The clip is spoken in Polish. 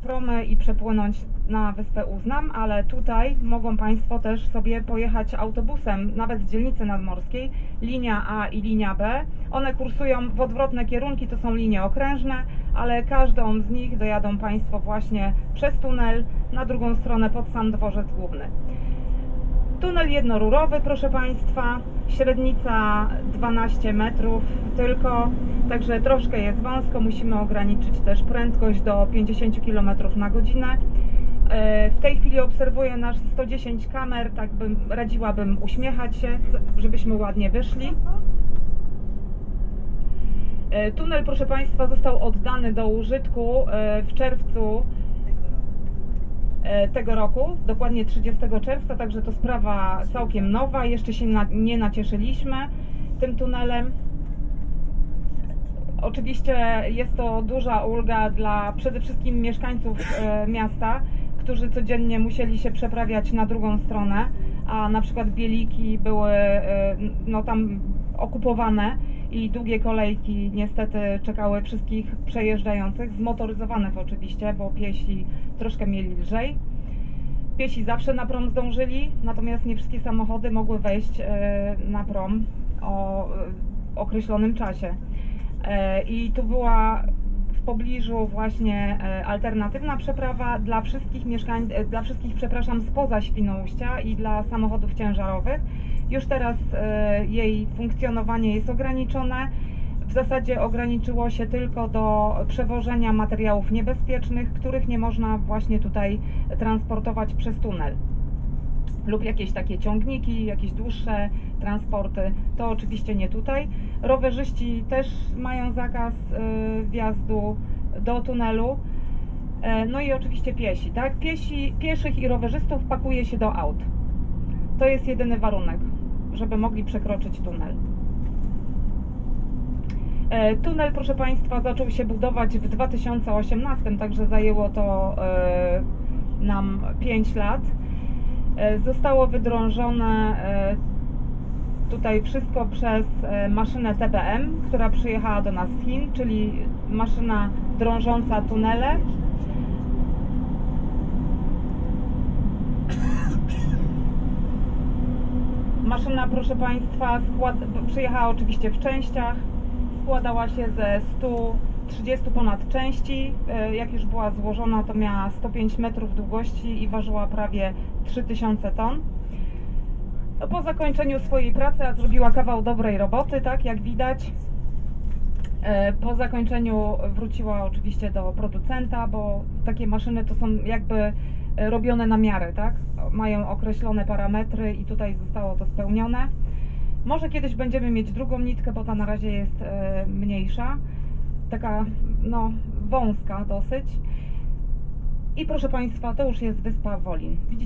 promy i przepłynąć na wyspę Uznam, ale tutaj mogą Państwo też sobie pojechać autobusem, nawet z dzielnicy nadmorskiej, linia A i linia B. One kursują w odwrotne kierunki, to są linie okrężne, ale każdą z nich dojadą Państwo właśnie przez tunel na drugą stronę pod sam dworzec główny. Tunel jednorurowy, proszę Państwa, średnica 12 metrów tylko, także troszkę jest wąsko, musimy ograniczyć też prędkość do 50 km na godzinę. W tej chwili obserwuję nasz 110 kamer, tak radziłabym uśmiechać się, żebyśmy ładnie wyszli. Tunel, proszę Państwa, został oddany do użytku w czerwcu tego roku, dokładnie 30 czerwca, także to sprawa całkiem nowa, jeszcze się nie nacieszyliśmy tym tunelem. Oczywiście jest to duża ulga dla przede wszystkim mieszkańców miasta, którzy codziennie musieli się przeprawiać na drugą stronę, a na przykład Bieliki były no, tam okupowane i długie kolejki niestety czekały wszystkich przejeżdżających, zmotoryzowanych oczywiście, bo piesi troszkę mieli lżej. Piesi zawsze na prom zdążyli, natomiast nie wszystkie samochody mogły wejść na prom o określonym czasie. I tu była w pobliżu właśnie alternatywna przeprawa dla wszystkich, przepraszam, spoza Świnoujścia i dla samochodów ciężarowych. Już teraz jej funkcjonowanie jest ograniczone. W zasadzie ograniczyło się tylko do przewożenia materiałów niebezpiecznych, których nie można właśnie tutaj transportować przez tunel. Lub jakieś takie ciągniki, jakieś dłuższe transporty, to oczywiście nie tutaj. Rowerzyści też mają zakaz wjazdu do tunelu. No i oczywiście piesi, tak? Pieszych i rowerzystów pakuje się do aut. To jest jedyny warunek, żeby mogli przekroczyć tunel. Tunel, proszę Państwa, zaczął się budować w 2018, także zajęło to nam 5 lat. Zostało wydrążone tutaj wszystko przez maszynę TBM, która przyjechała do nas z Chin, czyli maszyna drążąca tunele. Maszyna, proszę Państwa, przyjechała oczywiście w częściach, składała się ze 130 ponad części. Jak już była złożona, to miała 105 metrów długości i ważyła prawie 3000 ton. Po zakończeniu swojej pracy, a zrobiła kawał dobrej roboty, tak jak widać. Po zakończeniu wróciła oczywiście do producenta, bo takie maszyny to są jakby robione na miarę, tak? Mają określone parametry i tutaj zostało to spełnione. Może kiedyś będziemy mieć drugą nitkę, bo ta na razie jest mniejsza, taka no wąska dosyć. I proszę Państwa, to już jest wyspa Wolin.